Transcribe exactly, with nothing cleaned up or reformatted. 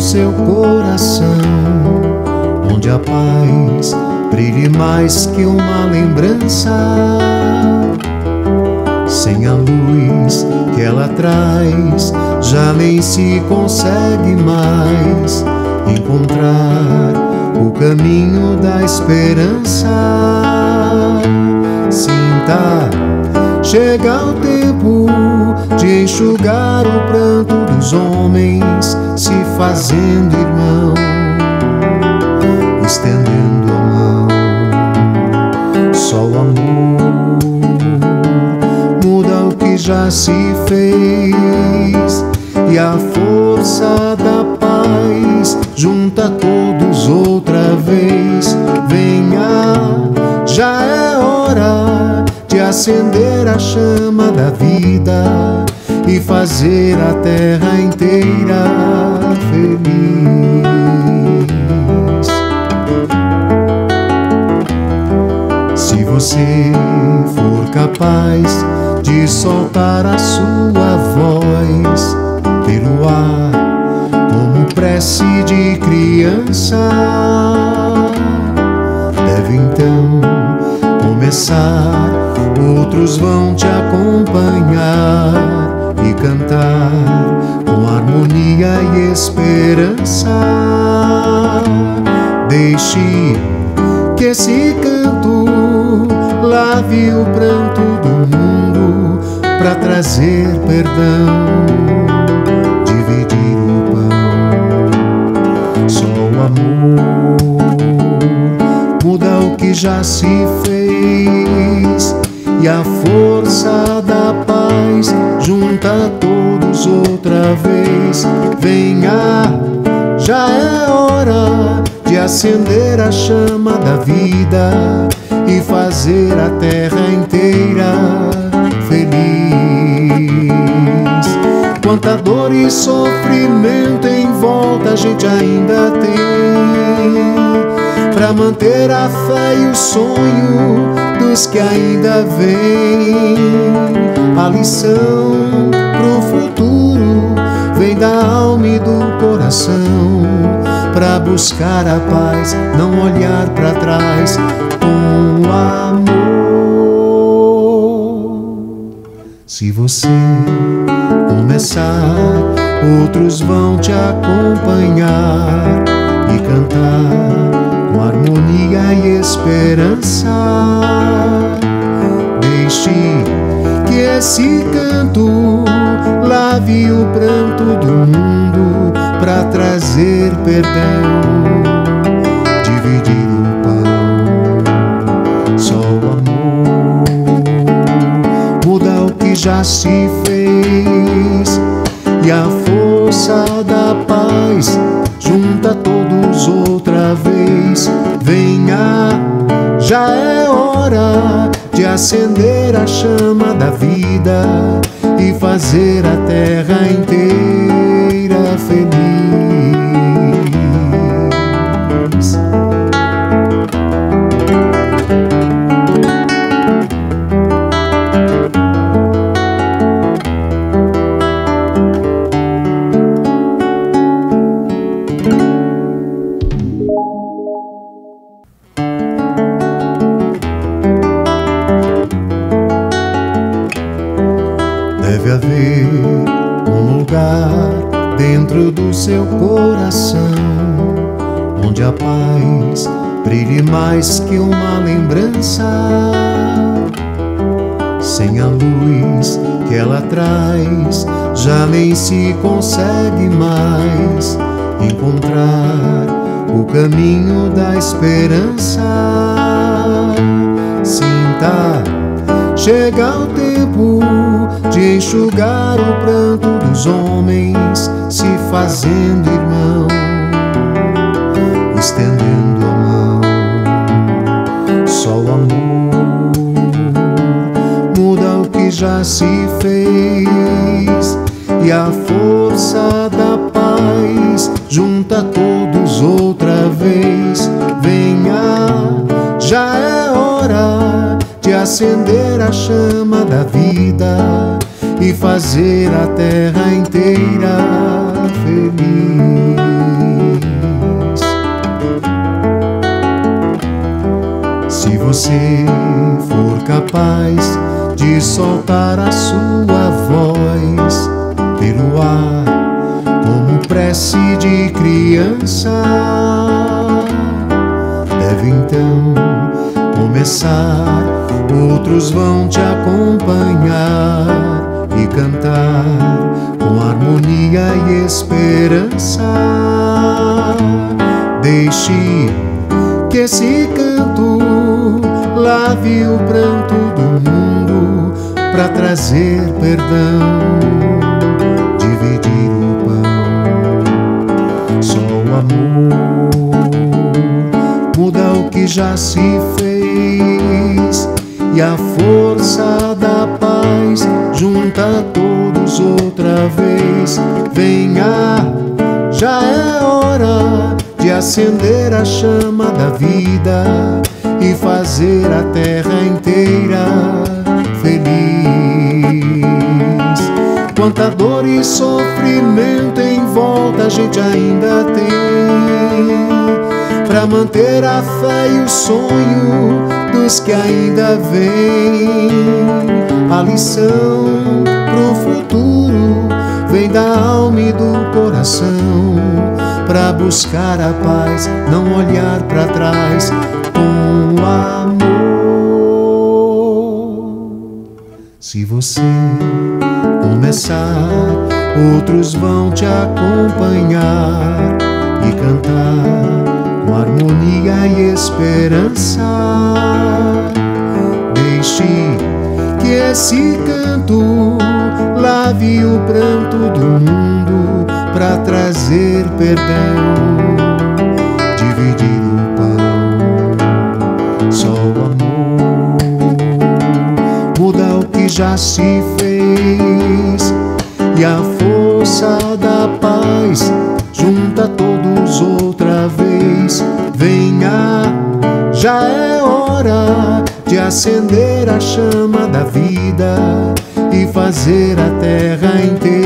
seu coração, onde a paz brilhe mais que uma lembrança. Sem a luz que ela traz, já nem se consegue mais encontrar o caminho da esperança. Sinta, chega o tempo de enxugar o pranto dos homens, se fazendo irmão, estendendo a mão. Só o amor muda o que já se fez, e a força da paz junta todos outra vez. Venha, já é hora de acender a chama da vida e fazer a terra inteira feliz. Se você for capaz de soltar a sua voz pelo ar como prece de criança, deve então começar. Outros vão te acompanhar e cantar com harmonia e esperança. Deixe que esse canto lave o pranto do mundo pra trazer perdão, dividir o pão. Só o amor muda o que já se fez, e a força da paz junta todos outra vez. Venha, já é hora de acender a chama da vida e fazer a terra inteira feliz. Quanta dor e sofrimento em volta a gente ainda tem, pra manter a fé e o sonho dos que ainda vêm. A lição pro futuro vem da alma e do coração, pra buscar a paz, não olhar pra trás, com amor. Se você começar, outros vão te acompanhar e cantar com harmonia e esperança. Deixe que esse canto lave o pranto do mundo pra trazer perdão, dividir o pão. Só o amor muda o que já se fez, e a força da paz junta todos outra vez. Venha, já é hora de acender a chama da vida e fazer a terra inteira feliz. Deve haver um lugar dentro do seu coração, onde a paz brilhe mais que uma lembrança. Sem a luz que ela traz, já nem se consegue mais encontrar o caminho da esperança. Sinta, chega o tempo de enxugar o pranto dos homens, se fazendo irmão, estendendo a mão. Só o amor muda o que já se fez, e a força da paz junta todos outra vez. Venha, já é hora de acender a chama da vida e fazer a terra inteira feliz. Se você for capaz de soltar a sua voz pelo ar, como prece de criança, deve então começar. Outros vão te acompanhar e cantar com harmonia e esperança. Deixe que esse canto lave o pranto do mundo pra trazer perdão, dividir o pão. Só o amor muda o que já se fez, e a força da paz junta todos outra vez. Venha, já é hora de acender a chama da vida e fazer a terra inteira feliz. Quanta dor e sofrimento em volta a gente ainda tem, pra manter a fé e o sonho dos que ainda vêm. A lição pro futuro vem da alma e do coração, pra buscar a paz, não olhar pra trás, com amor. Se você começar, outros vão te acompanhar e cantar com harmonia e esperança. Deixe que esse canto lave o pranto do mundo pra trazer perdão, dividir o pão. Só o amor muda o que já se fez, e a força da paz junta todos outra vez. Venha, já é hora de acender a chama da vida e fazer a terra inteira